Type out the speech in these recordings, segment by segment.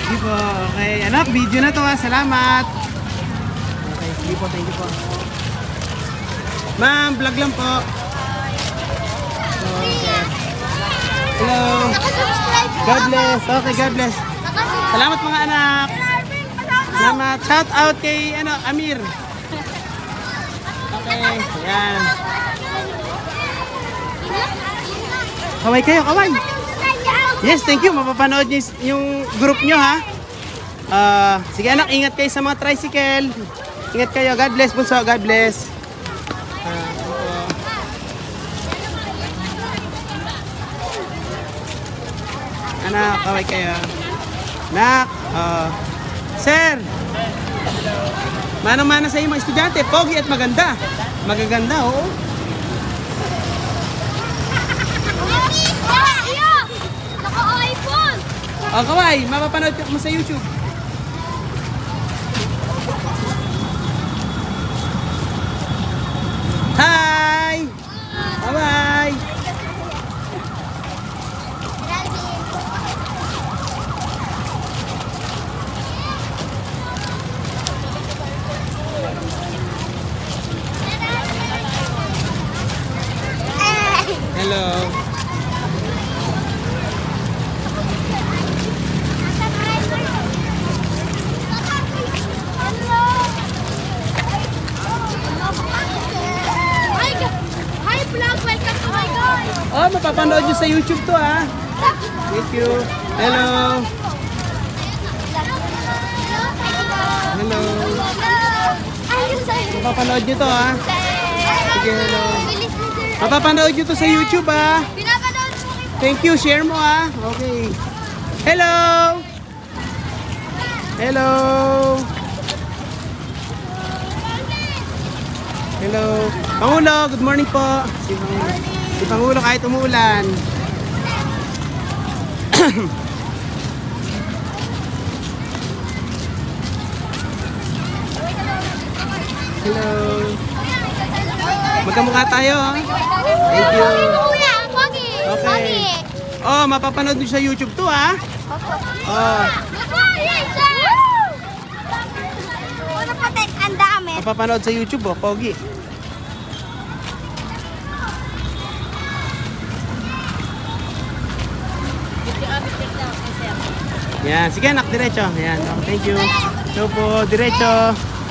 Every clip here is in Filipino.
Sige po. Okay. Anak, video na to ha. Salamat. Okay. Sige po. Thank you po. Ma'am, vlog lang po. Okay. Hello. God bless. Okay, God bless. Salamat mga anak. Salamat. Shout out kay Amir. Okay. Ayan. Kaway kayo, kaway. Yes, thank you. Mapapanood niyo yung group nyo ha. Sige anak, ingat kayo sa mga tricycle. Ingat kayo. God bless bunso. God bless. Anak, kaway kayo. Anak, sir. Manang-mana sa iyo mga estudyante. Pogi at maganda. Magaganda, oo. Oh, kaway, mapapanood mo sa YouTube. Hi! Bye-bye! Hello! Oh, mapapanood nyo sa YouTube to ha. Thank you. Hello. Hello. Mapapanood nyo to ha. Sige, hello. Mapapanood nyo to sa YouTube ha. Thank you. Share mo ha. Okay. Hello. Hello. Hello. Pangulo, good morning po. Si Pangulo kahit umuulan. Hello. Magkamukha tayo. Thank you. Okay. Oh, mapapanood nyo sa YouTube to ha. Oh. Mapapanood sa YouTube oh, pogi. Yan, sige anak, diretso. Yan, oh, thank you. So po, diretso.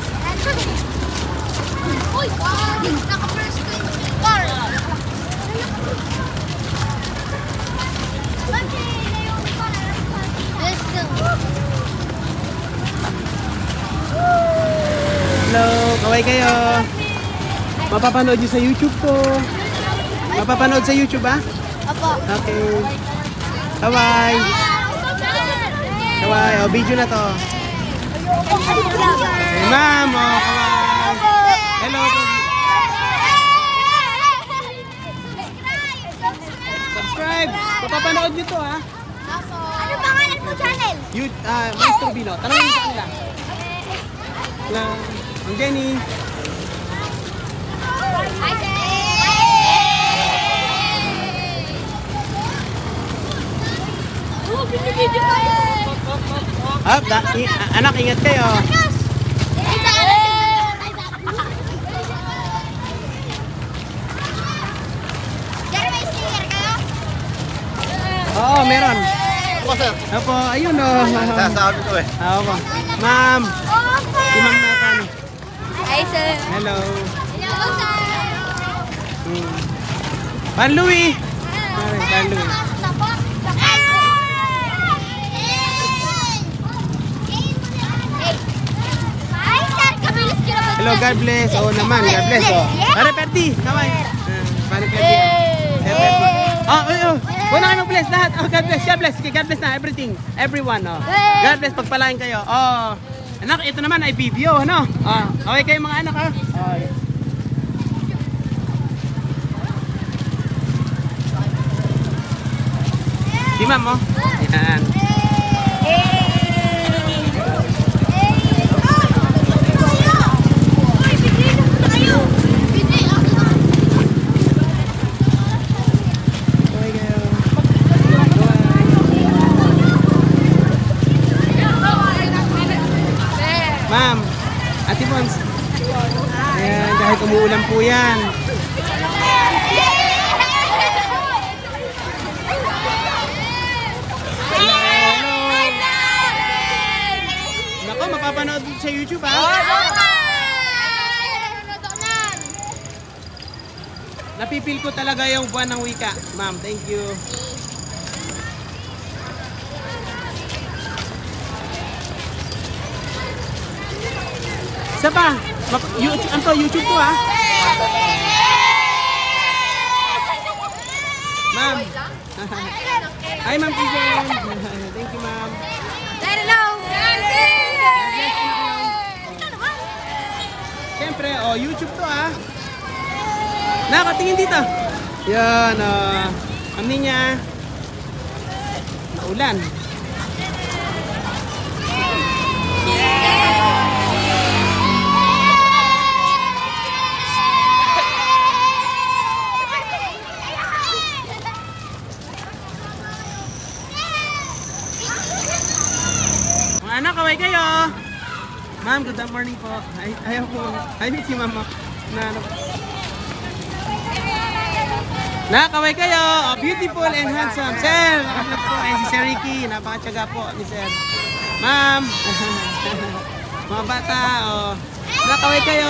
Uy, naka-first car. Hello, kaway kayo. Mapapanood nyo sa YouTube po. Mapapanood sa YouTube ha? Opo. Okay. Kaway. Kaway, oh, video na to. Hey, ma'am, oh, kaway. Hello. Subscribe. Mapapanood nyo to ha? Ano pangalan mo channel? Maestro Bino. Tanongin sa kanila. Ang Jenny. Hi, Anak, ingat kayo. Oo, meron. Opo, sir. Opo, ayun o. Sasabi ko eh. Opo. Ma'am. Si Ma'am Nathan. Hi, sir. Hello. Hello, sir. Pan Louie. Pan Louie. Hello, God bless. Oo naman, God bless. Pare Perti, kaway. Pare Perti. Perti. Oh. Wala kayo mag-bless lahat. Oh, God bless. God bless. God bless na everything. Everyone, oh. God bless, pagpalain kayo. Oh. Anak, ito naman ay video, ano? Oh, okay kayo mga anak, ha? Oh. Si ma'am, oh. Yan. Ate Bons. Ayan, kahit umuulan po yan. Nako, mapapanood sa YouTube ha. Napipil ko talaga yung buwan ng wika. Ma'am, thank you. Isa pa. YouTube, ano to? YouTube to ha. Ma'am. Hi ma'am Pigeon. Thank you ma'am. Siyempre, oh, YouTube to ha. Nakatingin dito. Yan, ano niya? Maulan. Mga anak, kaway kayo. Ma'am, good morning po. Ayaw po. Ayaw si mama. Nakaway kayo. Oh, beautiful and handsome. Sir, nakapag po. Ay, si Sir Ricky. Napakatsaga po ni Sir. Ma'am. Mga bata. Oh. Nakaway kayo.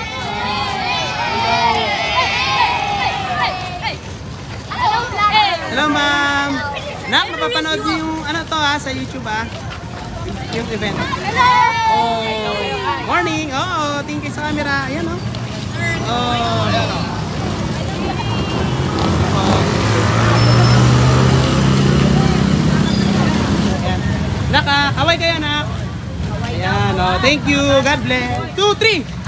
Hello, ma'am. Nak, mapapanood niyo yung ano to ha, sa YouTube ha. Yung event. Oh, morning. Oh, tingin sa camera. Ayan oh. Oh. Naka, kaway kayo anak. Ayan, oh, thank you. God bless. 2, 3.